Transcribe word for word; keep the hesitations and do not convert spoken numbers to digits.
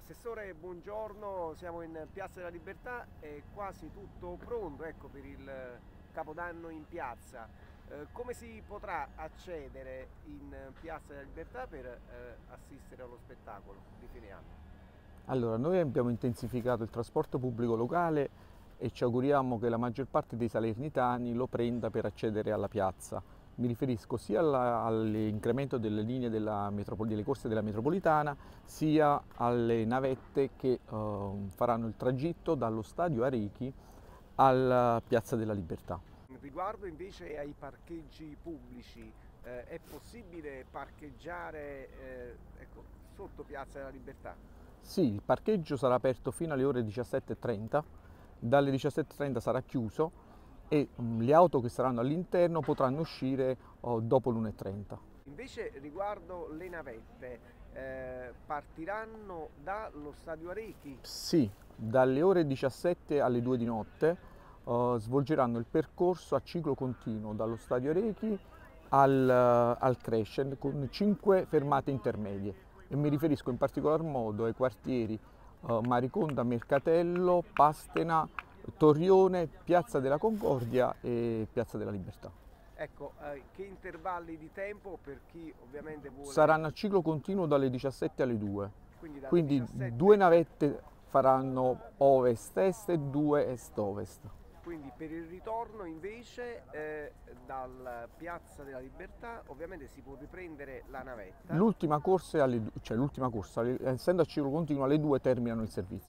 Assessore, buongiorno, siamo in Piazza della Libertà, è quasi tutto pronto, ecco, per il Capodanno in piazza. Eh, come si potrà accedere in Piazza della Libertà per eh, assistere allo spettacolo di fine anno? Allora, noi abbiamo intensificato il trasporto pubblico locale e ci auguriamo che la maggior parte dei salernitani lo prenda per accedere alla piazza. Mi riferisco sia alla- all'incremento delle linee della metropol- delle corse della metropolitana, sia alle navette che eh, faranno il tragitto dallo stadio Arechi alla Piazza della Libertà. Riguardo invece ai parcheggi pubblici, eh, è possibile parcheggiare eh, ecco, sotto Piazza della Libertà? Sì, il parcheggio sarà aperto fino alle ore diciassette e trenta, dalle diciassette e trenta sarà chiuso e mm, le auto che saranno all'interno potranno uscire oh, dopo l'una e trenta. Invece riguardo le navette, eh, partiranno dallo stadio Arechi, Sì, dalle ore diciassette alle due di notte eh, svolgeranno il percorso a ciclo continuo dallo stadio Rechi al, al Crescent con cinque fermate intermedie e mi riferisco in particolar modo ai quartieri eh, Mariconda, Mercatello, Pastena, Torrione, Piazza della Concordia e Piazza della Libertà. ecco, eh, che intervalli di tempo per chi ovviamente vuole, Saranno a ciclo continuo dalle diciassette alle due, quindi dalle quindi due diciassette, navette faranno ovest-est e due est-ovest. quindi per il ritorno invece eh, dalla Piazza della Libertà ovviamente si può riprendere la navetta. L'ultima corsa, è alle, du- cioè l'ultima corsa, le- essendo a ciclo continuo alle due terminano il servizio.